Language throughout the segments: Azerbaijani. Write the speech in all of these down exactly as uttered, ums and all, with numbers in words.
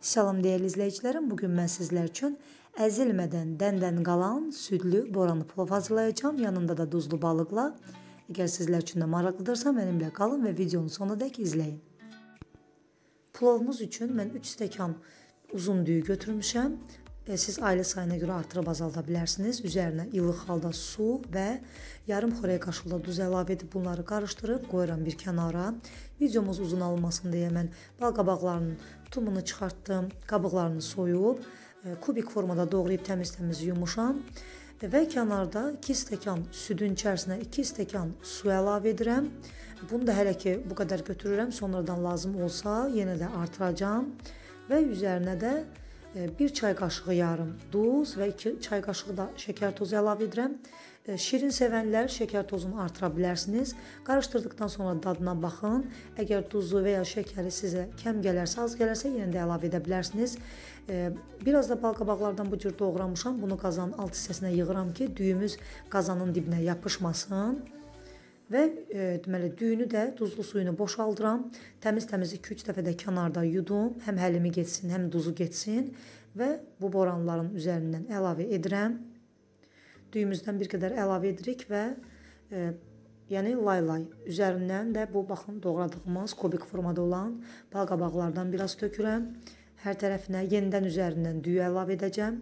Salam dəyərli izləyicilərim, bugün mən sizlər üçün əzilmədən dəndən qalan südlü boranı plov hazırlayacağım. Yanında da duzlu balıqla. Əgər sizlər üçün də maraqlıdırsa, mənimlə qalın və videonun sonuna dək izləyin. Plovumuz üçün mən üç stəkan uzun düyü götürmüşəm. Siz ailə sayına görə artırıb azalda bilərsiniz. Üzərinə ilıq halda su və yarım xörək qaşığı da duz əlavə edib bunları qarışdırıb qoyuram bir kənara. Videomuz uzun alınmasın deyə mən bal qabaqlarının tumunu çıxartdım, qabıqlarını soyub, kubik formada doğrayıb təmiz-təmiz yumuşam və kənarda iki stəkan südün içərisinə iki stəkan su əlavə edirəm. Bunu da hələ ki bu qədər götürürəm, sonradan lazım olsa yenə də artıracağam və üzərinə də bir çay qaşığı yarım duz və iki çay qaşığı da şəkər tozu əlavə edirəm. Şirin sevənlər şəkər tozunu artıra bilərsiniz. Qarışdırdıqdan sonra dadına baxın. Əgər duzu və ya şəkəri sizə kəm gələrsə, az gələrsə yenə də əlavə edə bilərsiniz. Biraz da bal qabaqlardan bu cür doğramışam. Bunu qazanın alt hissəsinə yığıram ki, düyümüz qazanın dibinə yapışmasın. Və e, deməli düyünü də duzlu suyunu boşaldıram. Təmiz-təmiz iki üç dəfə də kənarda yudum. Həm həlimi getsin, həm duzu getsin və bu boranların üzərindən əlavə edirəm. Düyümüzdən bir qədər əlavə edirik və e, yəni lay-lay üzərindən də bu baxın doğradığımız kubik formada olan bal qabaqlardan biraz tökürəm. Hər tərəfinə yenidən üzərindən düyü əlavə edəcəm.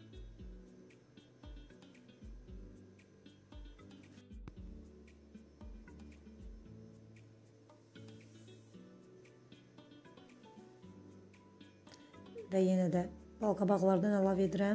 Və yenə də bal qabaqlardan əlavə edirəm.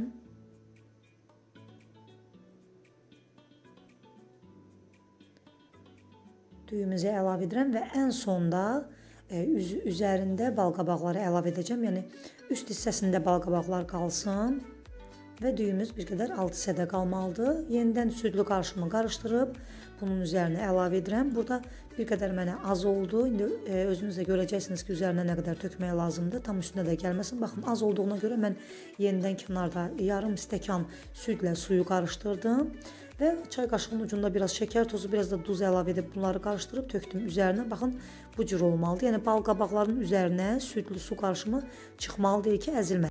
Düyümüzü əlavə edirəm və ən sonda e, üz üzərində bal qabaqları əlavə edəcəm. Yəni üst hissəsində bal qabaqlar qalsın və düyümüz bir qədər alt hissədə qalmalıdır. Yenidən südlü qarışımı qarışdırıb bunun üzərinə əlavə edirəm. Burada bir qədər mənə az oldu. İndi e, özünüz də görəcəksiniz ki, üzərinə nə qədər tökməyə lazımdır. Tam üstünə də gəlməsin. Baxın, az olduğuna görə mən yenidən kənarda yarım stəkan südlə suyu qarışdırdım və çay qaşığının ucunda biraz şəkər tozu, biraz da duz əlavə edib bunları qarışdırıb tökdüm üzərinə. Baxın, bu cür olmalıdır. Yəni bal qabaqlarının üzərinə südlü su qarışımı çıxmalıdır ki, əzilməsin.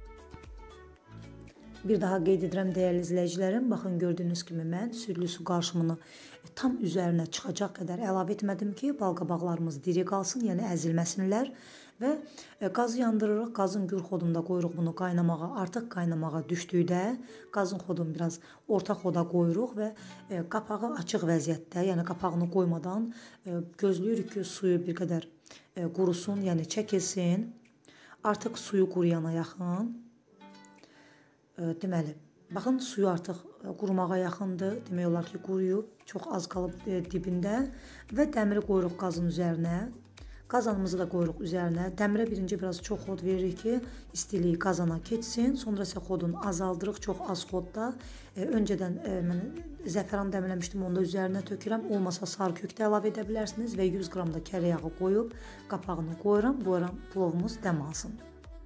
Bir daha qeyd edirəm dəyərli izləyicilərim, baxın gördüyünüz kimi mən südlü su qarışımını tam üzərinə çıxacaq qədər əlavə etmədim ki, bal qabaqlarımız diri qalsın, yəni əzilməsinlər və qazı yandırırıq, qazın gür xodunda qoyuruq bunu qaynamağa, artıq qaynamağa düşdükdə qazın xodunu biraz orta xoda qoyuruq və qapağı açıq vəziyyətdə, yəni qapağını qoymadan gözləyirik ki, suyu bir qədər qurusun, yəni çəkilsin, artıq suyu quruyana yaxın. Deməli, baxın suyu artıq qurumağa yaxındır, demək olar ki quruyub, çox az qalıb dibində və dəmiri qoyuruq qazın üzərinə, qazanımızı da qoyuruq üzərinə. Dəmirə birinci biraz çox xod veririk ki, istiliyi qazana keçsin, sonra isə xodunu azaldırıq çox az xodda. Öncədən mən zəfəran dəmirləmişdim, onu da üzərinə tökürəm, olmasa sarı kök də əlavə edə bilərsiniz və yüz qram da kərə yağı qoyub qapağını qoyuram, qoyuram plovumuz dəm alsın.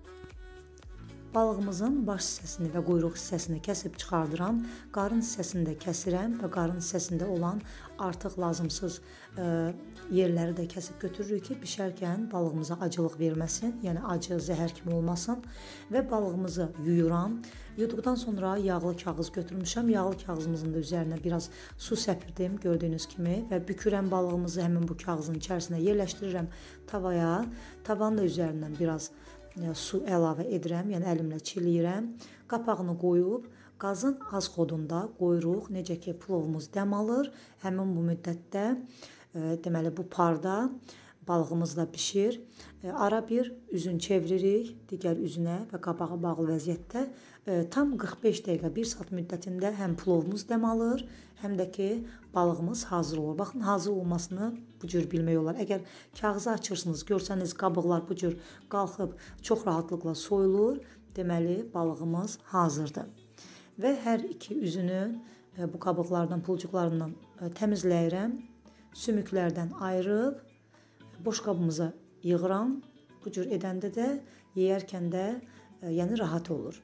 Balığımızın baş hissəsini və quyruq hissəsini kəsib çıxardıram. Qarın hissəsini də kəsirəm və qarın hissəsində olan artıq lazımsız e, yerləri də kəsib götürürük ki, bişərkən balığımıza acılıq verməsin, yəni acı, zəhər kimi olmasın və balığımızı yuyuram. Yuduqdan sonra yağlı kağız götürmüşəm. Yağlı kağızımızın da üzərinə biraz su səpirdim gördüyünüz kimi və bükürəm balığımızı həmin bu kağızın içərisinə yerləşdirirəm tavaya. Tavanın da üzərindən biraz su əlavə edirəm, yəni əlimlə çiləyirəm. Qapağını qoyub qazın az xodunda qoyuruq. Necə ki plovumuz dəm alır. Həmin bu müddətdə e, deməli bu parda balığımız da bişir. E, ara bir üzün çeviririk digər üzünə və qapağı bağlı vəziyyətdə e, tam qırx beş dəqiqə bir saat müddətində həm plovumuz dəm alır, həm də ki balığımız hazır olur. Baxın, hazır olmasını bu cür bilmək olar. Əgər kağızı açırsınız, görsəniz qabıqlar bu cür qalxıb çox rahatlıqla soyulur, deməli balığımız hazırdır. Və hər iki üzünü e, bu qabıqlardan, pulcuqlarından e, təmizləyirəm. Sümüklərdən ayırıb boş qabımıza yığıram. Bu cür edəndə də yeyərkən də e, yəni rahat olur.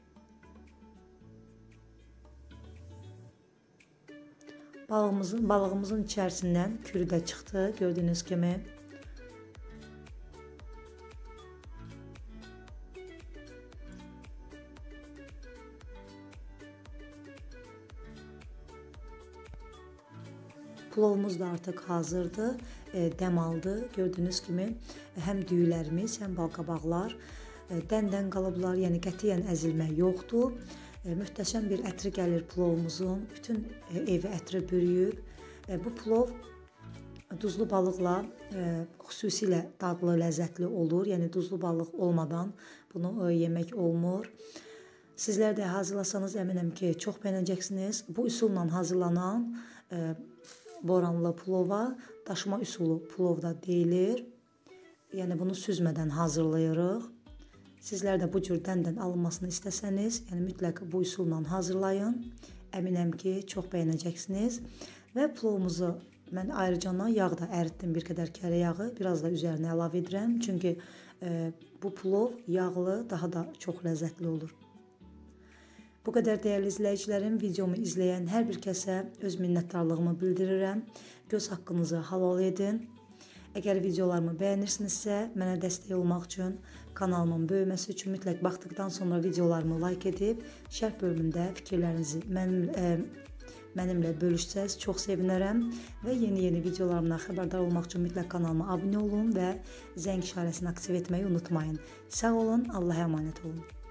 Balığımızın, balığımızın içərisindən kürü də çıxdı gördüyünüz kimi. Plovumuz da artıq hazırdır. E, dəm aldı. Gördüyünüz kimi həm düyülərimiz, həm balqabaqlar e, dən-dən qalıblar. Yəni qətiyyən əzilmə yoxdur. E, möhtəşəm bir ətri gəlir plovumuzun. Bütün e, evi ətri bürüyüb. E, bu plov duzlu balıqla e, xüsusilə dadlı, ləzzətli olur. Yəni duzlu balıq olmadan bunu e, yemək olmur. Sizlər də hazırlasanız əminəm ki, çox bəyənəcəksiniz. Bu üsulla hazırlanan e, boranlı plova daşıma üsulu plov da deyilir. Yəni bunu süzmədən hazırlayırıq. Sizlər də bu cür dən-dən alınmasını istəsəniz, yəni mütləq bu üsulla hazırlayın. Əminəm ki, çox bəyənəcəksiniz. Və plovumuzu mən ayrıca yağ da əritdim, bir qədər kərə yağı, biraz da üzərinə əlavə edirəm. Çünki e, bu plov yağlı, daha da çox ləzzətli olur. Bu qədər dəyərli izləyicilərim, videomu izləyən hər bir kəsə öz minnətdarlığımı bildirirəm. Göz haqqınızı halal edin. Əgər videolarımı bəyənirsinizsə, mənə dəstək olmaq üçün, kanalımın böyüməsi üçün mütləq baxdıqdan sonra videolarımı like edib, şərh bölümündə fikirlərinizi mənim, e, mənimlə bölüşsəz çox sevinərəm. Və yeni-yeni videolarımdan xəbərdar olmaq üçün mütləq kanalıma abunə olun və zəng işarəsini aktiv etməyi unutmayın. Sağ olun, Allah'a əmanət olun.